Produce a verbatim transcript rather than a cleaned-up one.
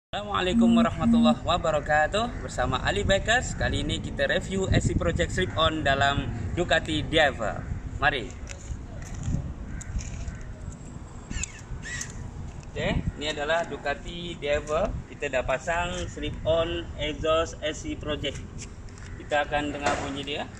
Assalamualaikum warahmatullahi wabarakatuh. Bersama Ali Bikers. Kali ini kita review S C Project Slip On dalam Ducati Diver. Mari. Oke, ini adalah Ducati Diver. Kita dah pasang slip on exhaust S C Project. Kita akan dengar bunyi dia.